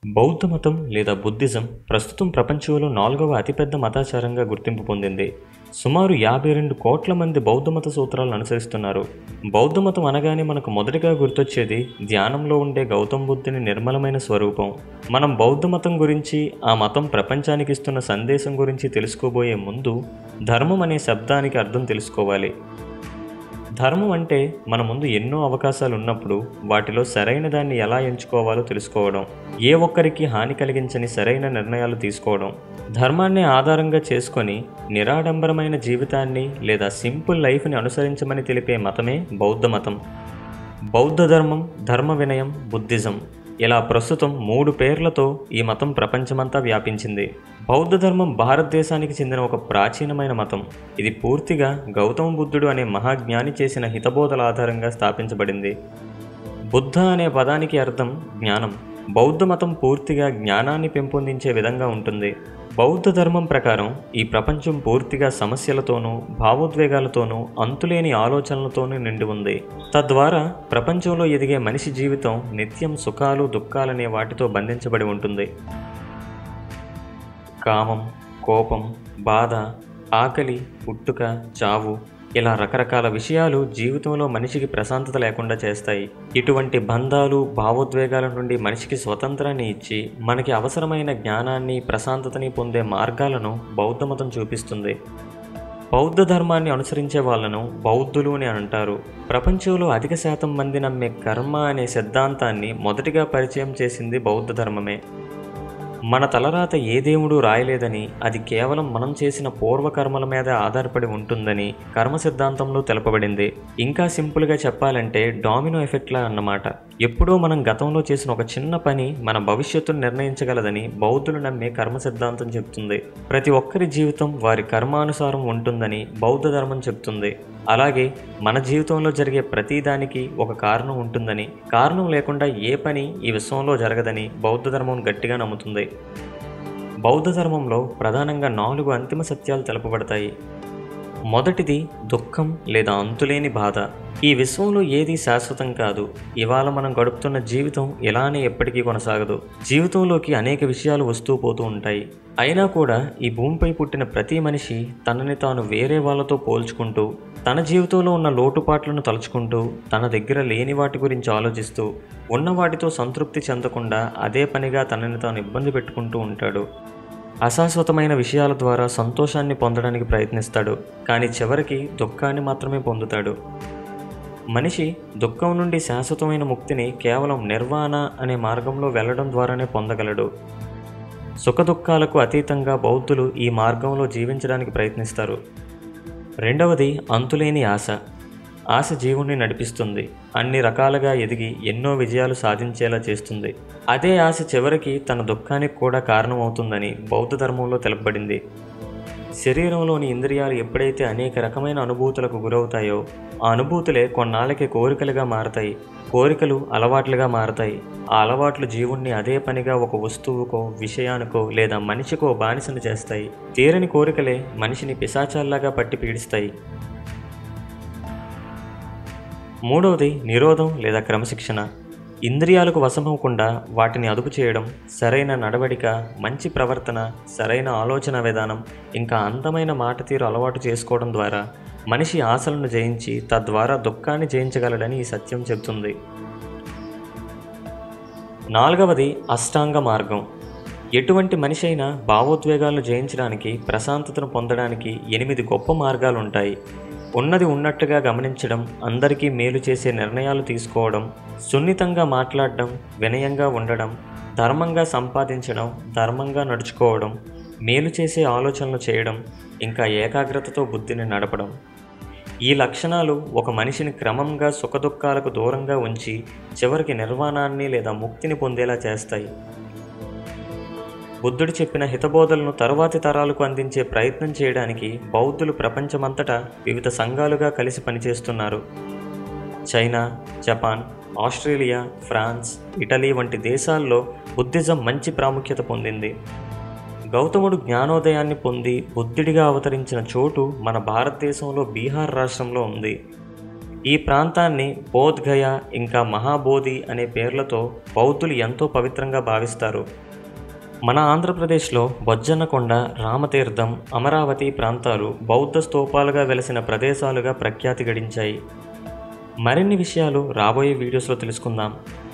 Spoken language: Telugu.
బౌద్ధ మతం లేదా బుద్ధిజం ప్రస్తుతం ప్రపంచంలో 4వ అతిపెద్ద మతాచారంగా గుర్తింపు పొందింది. సుమారు 52 కోట్ల మంది బౌద్ధ మత సూత్రాలను అనుసరిస్తున్నారు. బౌద్ధ మతం అనగానే మనకు మొదటిగా గుర్తొచ్చేది ధ్యానంలో ఉండే గౌతమ బుద్ధుని నిర్మలమైన స్వరూపం. మనం బౌద్ధ మతం గురించి, ఆ మతం ప్రపంచానికి ఇస్తున్న సందేశం గురించి తెలుసుకోబోయే ముందు ధర్మం అనే శబ్దానికి అర్థం తెలుసుకోవాలి. ధర్మం అంటే మన ముందు ఎన్నో అవకాశాలు ఉన్నప్పుడు వాటిలో సరైన దాన్ని ఎలా ఎంచుకోవాలో తెలుసుకోవడం, ఏ ఒక్కరికి హాని కలిగించని సరైన నిర్ణయాలు తీసుకోవడం. ధర్మాన్ని ఆధారంగా చేసుకొని నిరాడంబరమైన జీవితాన్ని లేదా సింపుల్ లైఫ్ని అనుసరించమని తెలిపే మతమే బౌద్ధ మతం. బౌద్ధ ధర్మం, ధర్మ వినయం, బుద్ధిజం ఇలా ప్రస్తుతం 3 పేర్లతో ఈ మతం ప్రపంచమంతా వ్యాపించింది. బౌద్ధ ధర్మం భారతదేశానికి చెందిన ఒక ప్రాచీనమైన మతం. ఇది పూర్తిగా గౌతమ బుద్ధుడు అనే మహాజ్ఞాని చేసిన హితబోధల ఆధారంగా స్థాపించబడింది. బుద్ధ అనే పదానికి అర్థం జ్ఞానం. బౌద్ధ మతం పూర్తిగా జ్ఞానాన్ని పెంపొందించే విధంగా ఉంటుంది. బౌద్ధ ధర్మం ప్రకారం ఈ ప్రపంచం పూర్తిగా సమస్యలతోనూ, భావోద్వేగాలతోనూ, అంతులేని ఆలోచనలతోనూ నిండి ఉంది. తద్వారా ప్రపంచంలో ఎదిగే మనిషి జీవితం నిత్యం సుఖాలు, దుఃఖాలనే వాటితో బంధించబడి ఉంటుంది. కామం, కోపం, బాధ, ఆకలి, పుట్టుక, చావు ఇలా రకరకాల విషయాలు జీవితంలో మనిషికి ప్రశాంతత లేకుండా చేస్తాయి. ఇటువంటి బంధాలు, భావోద్వేగాల నుండి మనిషికి స్వతంత్రాన్ని ఇచ్చి మనకి అవసరమైన జ్ఞానాన్ని, ప్రశాంతతని పొందే మార్గాలను బౌద్ధ మతం చూపిస్తుంది. బౌద్ధ ధర్మాన్ని అనుసరించే వాళ్ళను బౌద్ధులు అని అంటారు. ప్రపంచంలో అధిక శాతం మంది నమ్మే కర్మ అనే సిద్ధాంతాన్ని మొదటిగా పరిచయం చేసింది బౌద్ధ ధర్మమే. మన తలరాత ఏ దేవుడు రాయలేదని, అది కేవలం మనం చేసిన పూర్వకర్మల మీద ఆధారపడి ఉంటుందని కర్మ సిద్ధాంతంలో తెలపబడింది. ఇంకా సింపుల్గా చెప్పాలంటే డామినో ఎఫెక్ట్లా అన్నమాట. ఎప్పుడో మనం గతంలో చేసిన ఒక చిన్న పని మన భవిష్యత్తును నిర్ణయించగలదని బౌద్ధులు నమ్మే కర్మ సిద్ధాంతం చెప్తుంది. ప్రతి ఒక్కరి జీవితం వారి కర్మానుసారం ఉంటుందని బౌద్ధ ధర్మం చెప్తుంది. అలాగే మన జీవితంలో జరిగే ప్రతిదానికి ఒక కారణం ఉంటుందని, కారణం లేకుండా ఏ పని ఈ విశ్వంలో జరగదని బౌద్ధ ధర్మం గట్టిగా నమ్ముతుంది. బౌద్ధ ధర్మంలో ప్రధానంగా 4 అంతిమ సత్యాలు తెలపబడతాయి. మొదటిది దుఃఖం లేదా అంతులేని బాధ. ఈ విశ్వంలో ఏదీ శాశ్వతం కాదు. ఇవాళ మనం గడుపుతున్న జీవితం ఇలానే ఎప్పటికీ కొనసాగదు. జీవితంలోకి అనేక విషయాలు వస్తూ పోతూ ఉంటాయి. అయినా కూడా ఈ భూమిపై పుట్టిన ప్రతి మనిషి తనని తాను వేరే వాళ్ళతో పోల్చుకుంటూ, తన జీవితంలో ఉన్న లోటుపాట్లను తలుచుకుంటూ, తన దగ్గర లేని వాటి గురించి ఆలోచిస్తూ, ఉన్న వాటితో సంతృప్తి చెందకుండా అదే పనిగా తనని తాను ఇబ్బంది పెట్టుకుంటూ ఉంటాడు. అశాశ్వతమైన విషయాల ద్వారా సంతోషాన్ని పొందడానికి ప్రయత్నిస్తాడు, కానీ చివరికి దుఃఖాన్ని మాత్రమే పొందుతాడు. మనిషి దుఃఖం నుండి శాశ్వతమైన ముక్తిని కేవలం నిర్వాణ అనే మార్గంలో వెళ్ళడం ద్వారానే పొందగలడు. సుఖదుఖాలకు అతీతంగా బౌద్ధులు ఈ మార్గంలో జీవించడానికి ప్రయత్నిస్తారు. రెండవది అంతులేని ఆశ. ఆశ జీవుణ్ణి నడిపిస్తుంది, అన్ని రకాలుగా ఎదిగి ఎన్నో విజయాలు సాధించేలా చేస్తుంది. అదే ఆశ చివరికి తన దుఃఖానికి కూడా కారణమవుతుందని బౌద్ధ ధర్మంలో తెలపబడింది. శరీరంలోని ఇంద్రియాలు ఎప్పుడైతే అనేక రకమైన అనుభూతులకు గురవుతాయో, ఆ అనుభూతులే కొన్నాళ్ళకి కోరికలుగా మారతాయి. కోరికలు అలవాట్లుగా మారతాయి. ఆ అలవాట్లు జీవుణ్ణి అదే పనిగా ఒక వస్తువుకో, విషయానికో లేదా మనిషికో బానిసను చేస్తాయి. తీరని కోరికలే మనిషిని పిశాచాల్లాగా పట్టి పీడిస్తాయి. మూడవది నిరోధం లేదా క్రమశిక్షణ. ఇంద్రియాలకు వశమవకుండా వాటిని అదుపు చేయడం, సరైన నడవడిక, మంచి ప్రవర్తన, సరైన ఆలోచన విధానం, ఇంకా అందమైన మాట తీరు అలవాటు చేసుకోవడం ద్వారా మనిషి ఆశలను జయించి తద్వారా దుఃఖాన్ని జయించగలడని ఈ సత్యం చెబుతుంది. నాలుగవది అష్టాంగ మార్గం. ఎటువంటి మనిషి అయినా భావోద్వేగాలను జయించడానికి, ప్రశాంతతను పొందడానికి 8 గొప్ప మార్గాలు ఉంటాయి. ఉన్నది ఉన్నట్టుగా గమనించడం, అందరికీ మేలు చేసే నిర్ణయాలు తీసుకోవడం, సున్నితంగా మాట్లాడడం, వినయంగా ఉండడం, ధర్మంగా సంపాదించడం, ధర్మంగా నడుచుకోవడం, మేలు చేసే ఆలోచనలు చేయడం, ఇంకా ఏకాగ్రతతో బుద్ధిని నడపడం. ఈ లక్షణాలు ఒక మనిషిని క్రమంగా సుఖదుఖాలకు దూరంగా ఉంచి చివరికి నిర్వాణాన్ని లేదా ముక్తిని పొందేలా చేస్తాయి. బుద్ధుడు చెప్పిన హితబోధలను తరువాతి తరాలకు అందించే ప్రయత్నం చేయడానికి బౌద్ధులు ప్రపంచమంతటా వివిధ సంఘాలుగా కలిసి పనిచేస్తున్నారు. China, Japan, Australia, France, Italy వంటి దేశాల్లో బుద్ధిజం మంచి ప్రాముఖ్యత పొందింది. గౌతముడు జ్ఞానోదయాన్ని పొంది బుద్ధుడిగా అవతరించిన చోటు మన భారతదేశంలో బీహార్ రాష్ట్రంలో ఉంది. ఈ ప్రాంతాన్ని బోధ్గయ ఇంకా మహాబోధి అనే పేర్లతో బౌద్ధులు ఎంతో పవిత్రంగా భావిస్తారు. మన ఆంధ్రప్రదేశ్లో బొజ్జన్నకొండ, రామతీర్థం, అమరావతి ప్రాంతాలు బౌద్ధ స్తూపాలుగా వెలసిన ప్రదేశాలుగా ప్రఖ్యాతి గడించాయి. మరిన్ని విషయాలు రాబోయే వీడియోస్లో తెలుసుకుందాం.